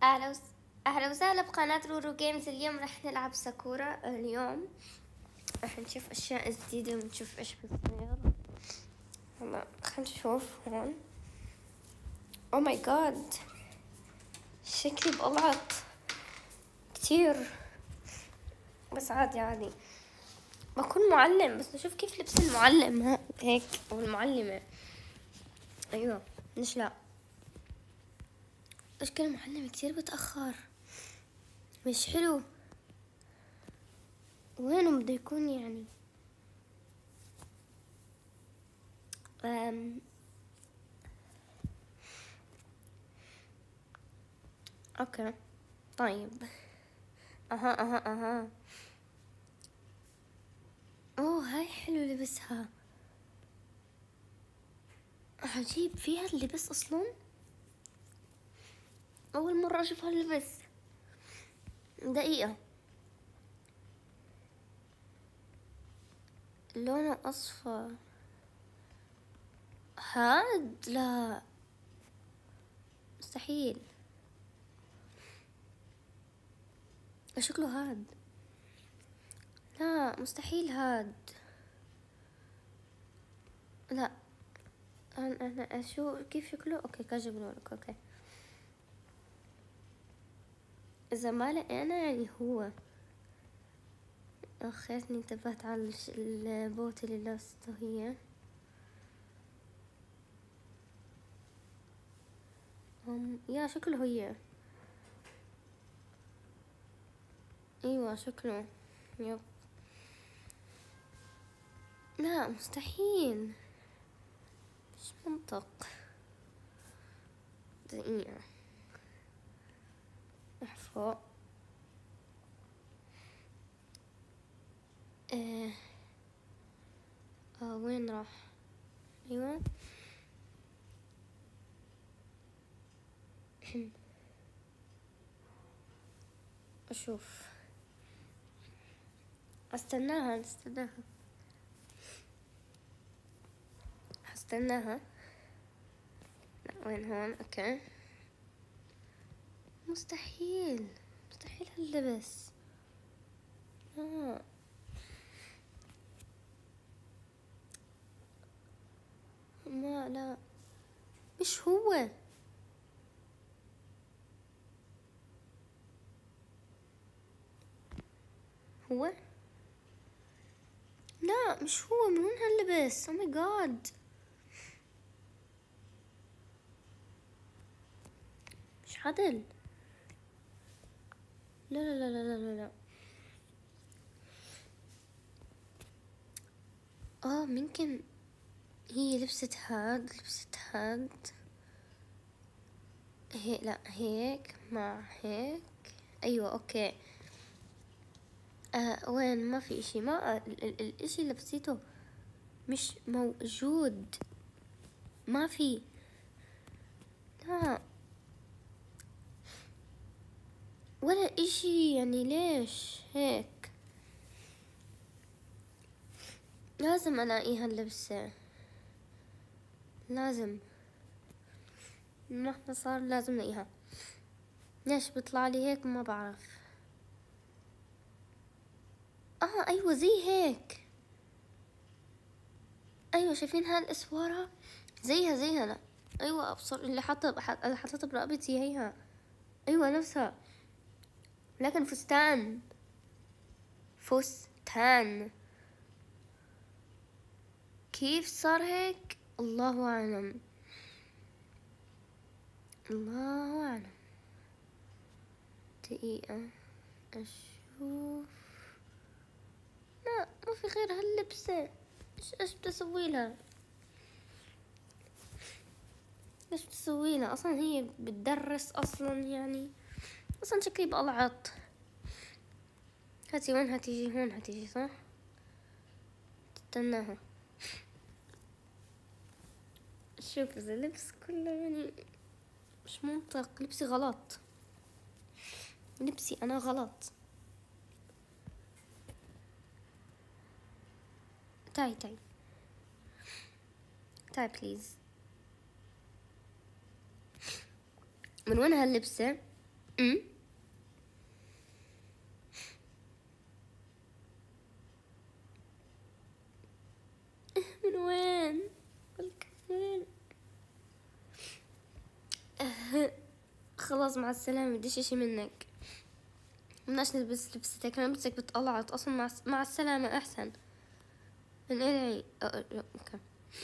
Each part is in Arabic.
أهلا أهلا وسهلا بقناة رورو جيمز. اليوم راح نلعب ساكورا. اليوم راح نشوف أشياء جديدة ونشوف إيش بيصير. هلا خلينا نشوف هون. أو ماي جاد، شكلي بقلعت كتير، بس عادي عادي. بكون معلم، بس نشوف كيف لبس المعلم هيك أو المعلمة. أيوة ليش لا؟ أشكال المعلم كتير بتأخر، مش حلو. وينه بده يكون يعني؟ اوكي طيب. اها اوه هاي حلو لبسها، عجيب فيها اللبس اصلا. اول مرة اشوف هاللبس. دقيقة، لونه اصفر. هاد لا، مستحيل. شكله هاد، لا مستحيل هاد. لا انا شو كيف شكله؟ اوكي كاجبل لك. اوكي اذا ما لقينا يعني هو. اخيرني انتبهت على البوت اللي لابسته هي. يا شكله هي. ايوه شكله. يب. لا مستحيل، مش منطق. دقيقة فوق. آه. وين راح؟ ايوه اشوف. استناها. لا وين هون؟ اوكي مستحيل، مستحيل هاللبس. لا ما لا، مش هو. هو لا مش هو. من وين هاللبس؟ او ماي جاد، مش عدل. لا لا لا لا لا لا. ممكن هي لبست هاد. هي لا هيك مع هيك. ايوه اوكي. وين؟ ما في اشي. ما الاشي اللي لبسيته مش موجود. ما في. لا ولا اشي. يعني ليش هيك؟ لازم الاقيها اللبسة، لازم مهما صار لازم الاقيها. ليش بيطلع لي هيك؟ ما بعرف. ايوه زي هيك. ايوه شايفين هالاسوارة؟ زيها لا. ايوه ابصر اللي حطيتها برقبتي هيها. ايوه نفسها، لكن فستان. كيف صار هيك؟ الله اعلم، الله اعلم. دقيقة اشوف. لا ما في غير هاللبسة. ايش بدي اسوي لها؟ ايش بتسوي لها اصلا؟ هي بتدرس اصلا يعني. اصلا شكلي بقلعط. هاتي وين هتيجي؟ هون هتيجي صح؟ تستناها. شوف اذا اللبس كله يعني مش منطق. لبسي غلط، لبسي انا غلط. تعي بليز. من وين هاللبسة؟ أم؟ من وين؟ وين؟ خلاص مع السلامة، بديش اشي منك. بدناش نلبس لبستك، انا لبستك بتقلعت اصلا. مع السلامة احسن من العي. اوكي.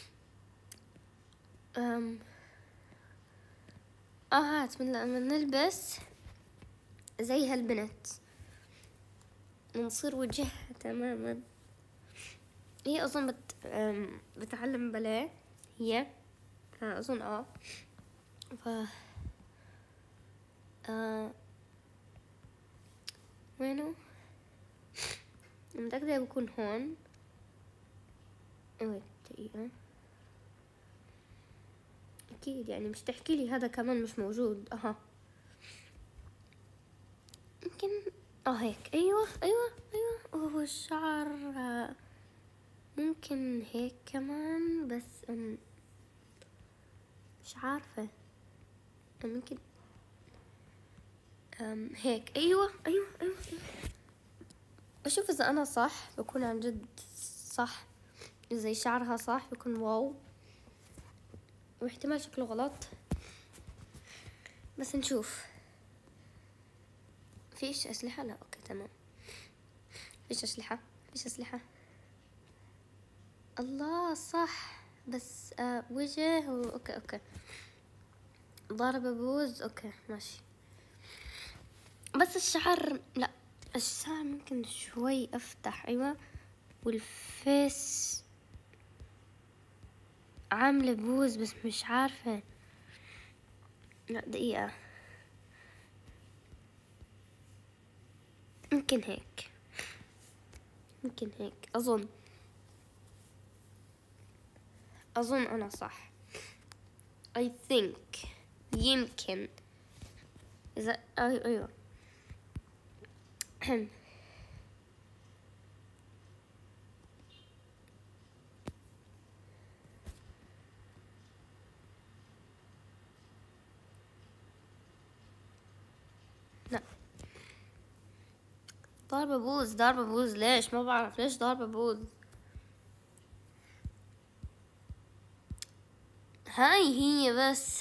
هات من نلبس زي هالبنت ونصير وجهها تماما. هي اظن بتعلم باليه هي، اظن ف وينه؟ متأكدة بكون هون. دقيقة، اكيد يعني مش تحكي لي هذا كمان مش موجود. يمكن هيك. ايوه هو الشعر ممكن هيك كمان، بس مش عارفة. ممكن هيك. ايوه. اشوف اذا انا صح بكون عن جد صح، زي شعرها صح بكون واو، واحتمال شكله غلط، بس نشوف. فيش اسلحة؟ لا اوكي تمام. فيش اسلحة. الله صح، بس وجه اوكي. ضاربة بوز، اوكي ماشي. بس الشعر لا، الشعر ممكن شوي افتح. ايوه، والفيس عاملة بوز بس مش عارفة. لا دقيقة، يمكن هيك أظن أنا صح. I think يمكن إذا أيوة. لا، ضاربة بوز. ليش؟ ما بعرف ليش ضاربة بوز. هاي هي بس،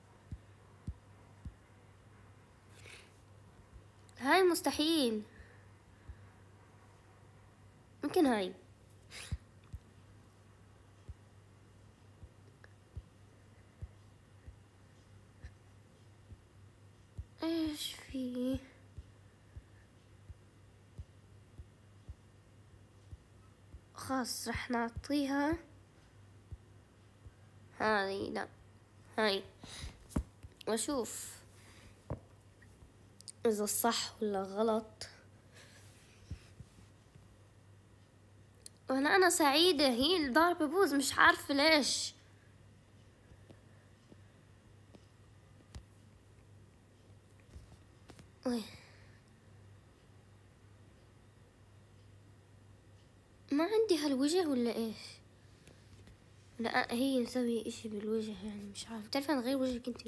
هاي مستحيل. ممكن هاي. ايش في؟ خلاص رح نعطيها هذه. لا هاي، واشوف اذا صح ولا غلط. وانا سعيدة، هي اللي ضاربة بوز، مش عارفة ليش. ما عندي هالوجه ولا ايش؟ لا هي نسوي اشي بالوجه يعني، مش عارفة. بتعرفي انا غير وجهك انتي.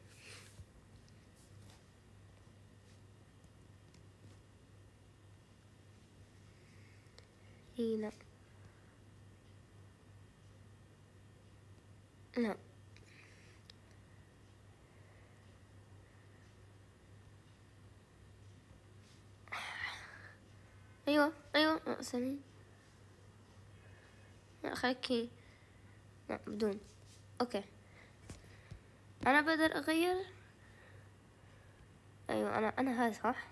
هي لا ايوه سامي. لا خليكي، لا بدون. اوكي انا بقدر اغير. ايوه انا هاي صح.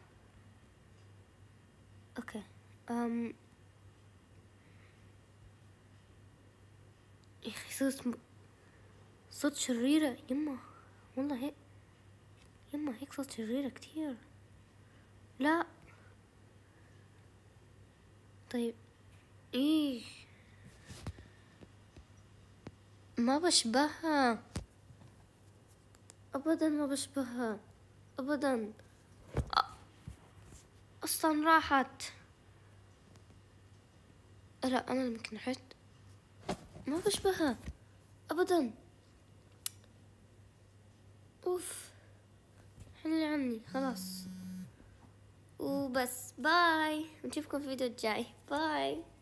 اوكي يا اخي صوت شريرة يما، والله هيك يما، هيك صوت شريرة كتير. لا طيب ايه، ما بشبهها ابدا، ما بشبهها ابدا. اصلا راحت. لا انا اللي مكنحت، ما بشبهها ابدا. اوف حلي عني خلاص. وبس باي، نشوفكم في الفيديو الجاي. باي.